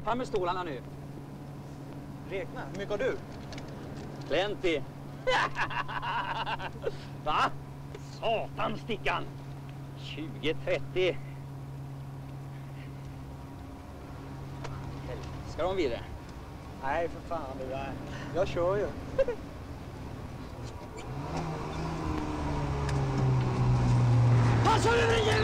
Fram med stolarna nu. Räkna, hur mycket har du? Plenty. Va? Satan, Stickan. 20-30. Ska de vidare? Nej, för fan det där. Jag kör ju. Passa dig!